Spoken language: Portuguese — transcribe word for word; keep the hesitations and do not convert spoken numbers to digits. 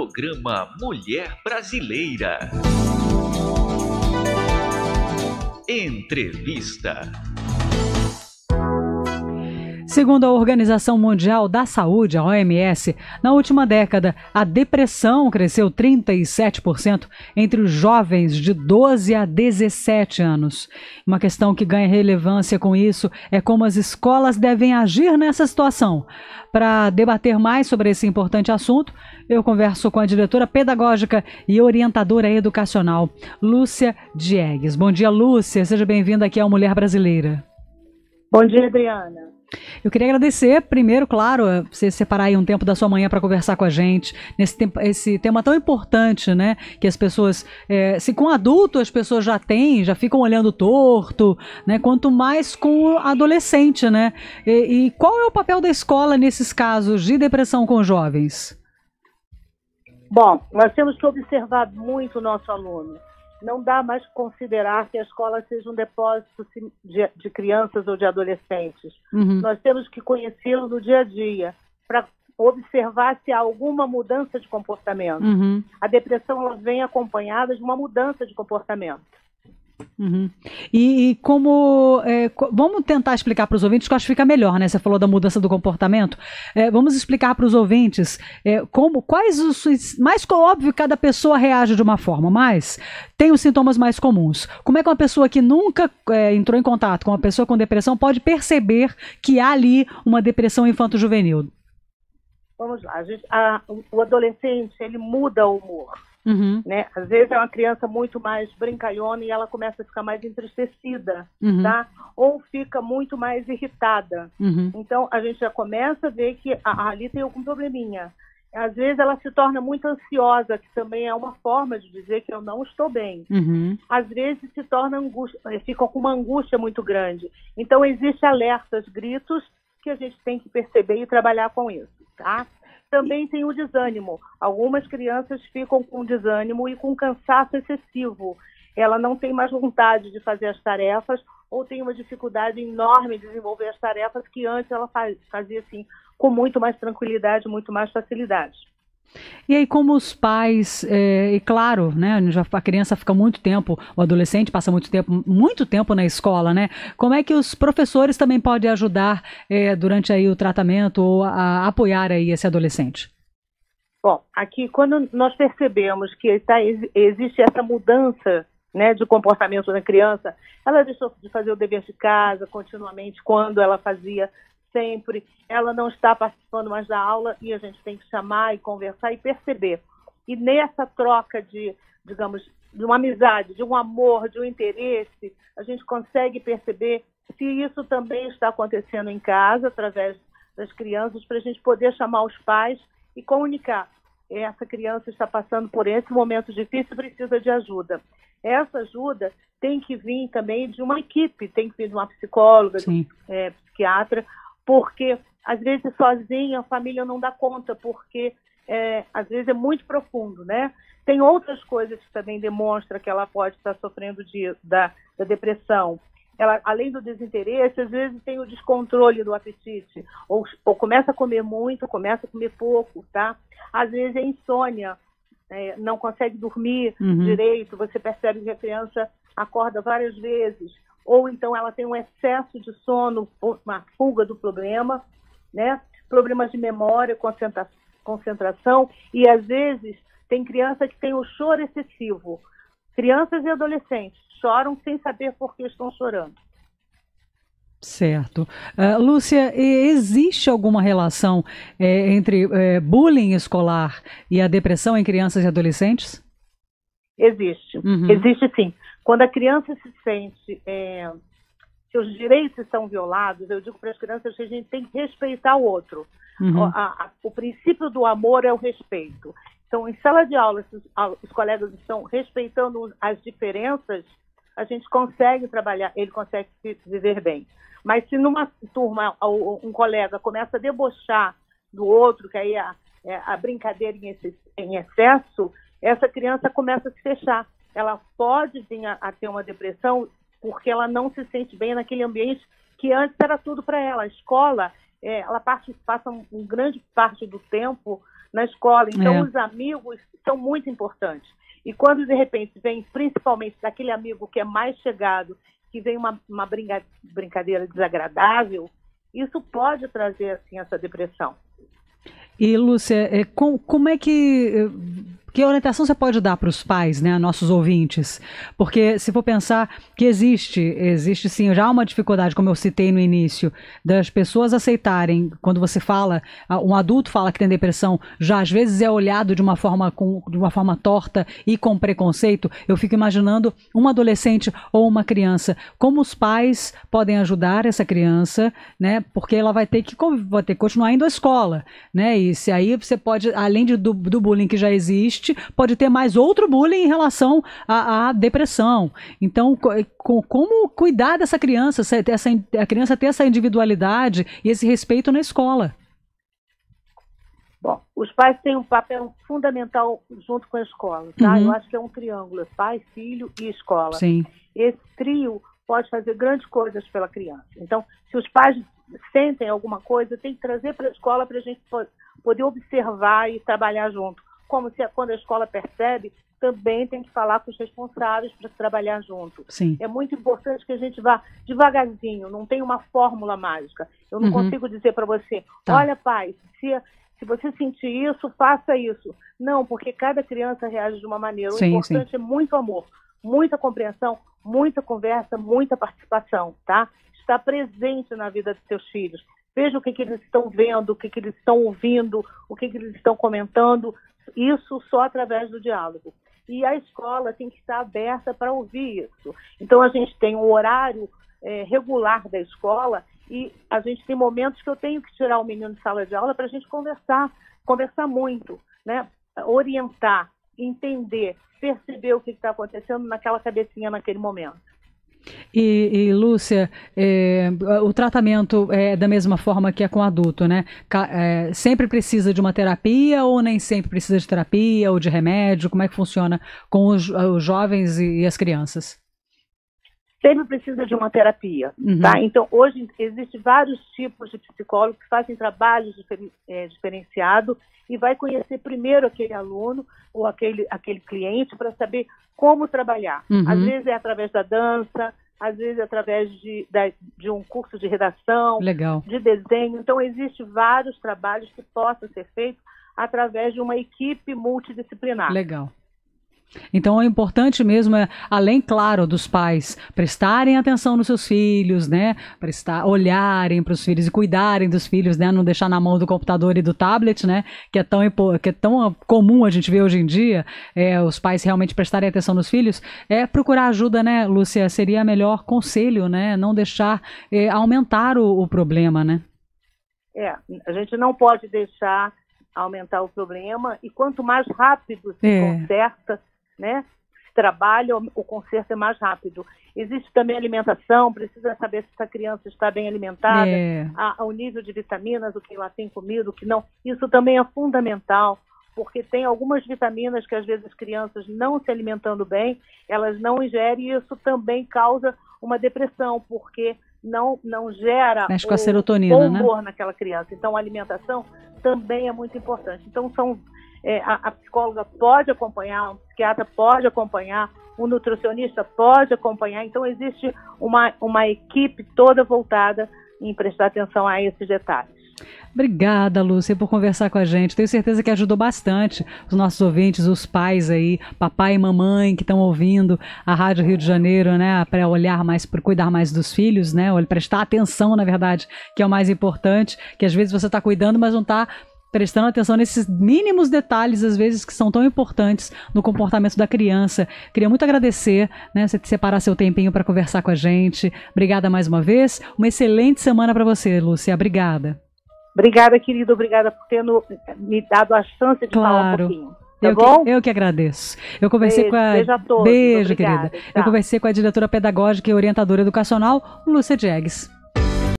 Programa Mulher Brasileira. Entrevista. Segundo a Organização Mundial da Saúde, a O M S, na última década, a depressão cresceu trinta e sete por cento entre os jovens de doze a dezessete anos. Uma questão que ganha relevância com isso é como as escolas devem agir nessa situação. Para debater mais sobre esse importante assunto, eu converso com a diretora pedagógica e orientadora educacional, Lúcia Diegues. Bom dia, Lúcia. Seja bem-vinda aqui ao Mulher Brasileira. Bom dia, Adriana. Eu queria agradecer, primeiro, claro, você separar aí um tempo da sua manhã para conversar com a gente nesse tempo, esse tema tão importante, né? Que as pessoas, é, se com adulto as pessoas já têm, já ficam olhando torto, né? Quanto mais com adolescente, né? E, e qual é o papel da escola nesses casos de depressão com jovens? Bom, nós temos que observar muito o nosso aluno. Não dá mais considerar que a escola seja um depósito de, de crianças ou de adolescentes. Uhum. Nós temos que conhecê-lo no dia a dia para observar se há alguma mudança de comportamento. Uhum. A depressão ela vem acompanhada de uma mudança de comportamento. Uhum. E, e como é, vamos tentar explicar para os ouvintes, que eu acho que fica melhor, né? Você falou da mudança do comportamento. É, vamos explicar para os ouvintes é, como, quais os mais óbvio, cada pessoa reage de uma forma, mas tem os sintomas mais comuns. Como é que uma pessoa que nunca é, entrou em contato com uma pessoa com depressão pode perceber que há ali uma depressão infanto-juvenil? Vamos lá, a gente, a, o adolescente ele muda o humor. Uhum. Né? Às vezes é uma criança muito mais brincalhona e ela começa a ficar mais entristecida, uhum. tá? Ou fica muito mais irritada. Uhum. Então a gente já começa a ver que a, ali tem algum probleminha. Às vezes ela se torna muito ansiosa, que também é uma forma de dizer que eu não estou bem. Uhum. Às vezes se torna angústia, fica com uma angústia muito grande. Então existem alertas, gritos que a gente tem que perceber e trabalhar com isso, tá? Também tem o desânimo. Algumas crianças ficam com desânimo e com cansaço excessivo. Ela não tem mais vontade de fazer as tarefas ou tem uma dificuldade enorme de desenvolver as tarefas que antes ela fazia assim, com muito mais tranquilidade, muito mais facilidade. E aí, como os pais, é, e claro, né, já, a criança fica muito tempo, o adolescente passa muito tempo, muito tempo na escola, né? Como é que os professores também podem ajudar é, durante aí o tratamento ou a, a apoiar aí esse adolescente? Bom, aqui quando nós percebemos que tá, existe essa mudança, né, de comportamento da criança, ela deixou de fazer o dever de casa continuamente quando ela fazia sempre, ela não está participando mais da aula e a gente tem que chamar e conversar e perceber. E nessa troca de, digamos, de uma amizade, de um amor, de um interesse, a gente consegue perceber se isso também está acontecendo em casa, através das crianças, para a gente poder chamar os pais e comunicar. Essa criança está passando por esse momento difícil e precisa de ajuda. Essa ajuda tem que vir também de uma equipe, tem que vir de uma psicóloga, de um é, psiquiatra, porque às vezes sozinha a família não dá conta, porque é, às vezes é muito profundo, né? Tem outras coisas que também demonstram que ela pode estar sofrendo de, da, da depressão. Ela, além do desinteresse, às vezes tem o descontrole do apetite, ou, ou começa a comer muito, começa a comer pouco, tá? Às vezes é insônia, é, não consegue dormir uhum. direito, você percebe que a criança acorda várias vezes, ou então ela tem um excesso de sono, uma fuga do problema, né? Problemas de memória, concentra concentração, e às vezes tem criança que tem o choro excessivo. Crianças e adolescentes choram sem saber por que estão chorando. Certo. Uh, Lúcia, existe alguma relação é, entre é, bullying escolar e a depressão em crianças e adolescentes? Existe. Uhum. Existe sim. Quando a criança se sente, é, seus direitos são violados, eu digo para as crianças que a gente tem que respeitar o outro. Uhum. A, a, o princípio do amor é o respeito. Então, em sala de aula, se os, os colegas estão respeitando as diferenças, a gente consegue trabalhar, ele consegue viver bem. Mas se numa turma um colega começa a debochar do outro, que aí a, a brincadeira em excesso, essa criança começa a se fechar. Ela pode vir a, a ter uma depressão porque ela não se sente bem naquele ambiente que antes era tudo para ela. A escola, é, ela parte, passa um, um grande parte do tempo na escola. Então, É. os amigos são muito importantes. E quando, de repente, vem principalmente daquele amigo que é mais chegado, que vem uma, uma brinca- brincadeira desagradável, isso pode trazer, assim, essa depressão. E, Lúcia, é, com, como é que... Que orientação você pode dar para os pais, né, nossos ouvintes? Porque se for pensar que existe, existe sim, já uma dificuldade, como eu citei no início, das pessoas aceitarem, quando você fala, um adulto fala que tem depressão, já às vezes é olhado de uma forma, com, de uma forma torta e com preconceito. Eu fico imaginando um adolescente ou uma criança, como os pais podem ajudar essa criança, né? Porque ela vai ter que, vai ter que continuar indo à escola, né? E se aí você pode, além de, do, do bullying que já existe, pode ter mais outro bullying em relação à, à depressão. Então, co, como cuidar dessa criança, essa, a criança ter essa individualidade e esse respeito na escola? Bom, os pais têm um papel fundamental junto com a escola, tá? Uhum. Eu acho que é um triângulo, pai, filho e escola. Sim. Esse trio pode fazer grandes coisas pela criança. Então, se os pais sentem alguma coisa, tem que trazer para a escola para a gente poder observar e trabalhar junto. Como se quando a escola percebe, também tem que falar com os responsáveis para trabalhar junto. Sim. É muito importante que a gente vá devagarzinho, não tem uma fórmula mágica. Eu não Uhum. consigo dizer para você, Tá. olha, pai, se, se você sentir isso, faça isso. Não, porque cada criança reage de uma maneira. O Sim, importante sim. é muito amor, muita compreensão, muita conversa, muita participação, tá? Estar presente na vida dos seus filhos. Veja o que, que eles estão vendo, o que, que eles estão ouvindo, o que, que eles estão comentando. Isso só através do diálogo. E a escola tem que estar aberta para ouvir isso. Então, a gente tem um horário é, regular da escola e a gente tem momentos que eu tenho que tirar o menino de sala de aula para a gente conversar, conversar muito, né? Orientar, entender, perceber o que está acontecendo naquela cabecinha naquele momento. E, e Lúcia, é, o tratamento é da mesma forma que é com adulto, né? Ca- é, sempre precisa de uma terapia ou nem sempre precisa de terapia ou de remédio? Como é que funciona com os, os jovens e, e as crianças? Sempre precisa de uma terapia, Uhum. tá? Então, hoje existem vários tipos de psicólogos que fazem trabalhos diferen- é, diferenciados e vai conhecer primeiro aquele aluno ou aquele, aquele cliente para saber como trabalhar. Uhum. Às vezes é através da dança, às vezes é através de, da, de um curso de redação, Legal. de desenho. Então, existem vários trabalhos que possam ser feitos através de uma equipe multidisciplinar. Legal. Então, o importante mesmo é, além, claro, dos pais prestarem atenção nos seus filhos, né? Prestar, olharem para os filhos e cuidarem dos filhos, né? Não deixar na mão do computador e do tablet, né? Que é tão, impo- que é tão comum a gente ver hoje em dia, é, os pais realmente prestarem atenção nos filhos. É procurar ajuda, né, Lúcia? Seria melhor conselho, né? Não deixar é, aumentar o, o problema, né? É, a gente não pode deixar aumentar o problema e quanto mais rápido se É. conserta, né, se trabalha, o, o conserto é mais rápido. Existe também alimentação, precisa saber se essa criança está bem alimentada, É. a, o nível de vitaminas, o que ela tem comido, o que não. Isso também é fundamental, porque tem algumas vitaminas que às vezes as crianças não se alimentando bem, elas não ingerem e isso também causa uma depressão, porque não, não gera Mexe com a o serotonina, bom né? humor naquela criança. Então, a alimentação também é muito importante. Então, são, é, a, a psicóloga pode acompanhar, um psiquiatra pode acompanhar, o nutricionista pode acompanhar. Então, existe uma, uma equipe toda voltada em prestar atenção a esses detalhes. Obrigada, Lúcia, por conversar com a gente. Tenho certeza que ajudou bastante os nossos ouvintes, os pais aí, papai e mamãe que estão ouvindo a Rádio Rio de Janeiro, né, para olhar mais, para cuidar mais dos filhos, né, ou prestar atenção, na verdade, que é o mais importante, que às vezes você está cuidando, mas não está prestando atenção nesses mínimos detalhes, às vezes, que são tão importantes no comportamento da criança. Queria muito agradecer, né, você separar seu tempinho para conversar com a gente. Obrigada mais uma vez. Uma excelente semana para você, Lúcia. Obrigada. Obrigada, querido. Obrigada por ter no, me dado a chance de Claro. falar um pouquinho. Tá Eu bom? que, eu que agradeço. Eu conversei Beijo, com a... beijo a todos. Beijo, Obrigada. querida. Tchau. Eu conversei com a diretora pedagógica e orientadora educacional, Lúcia Diegues.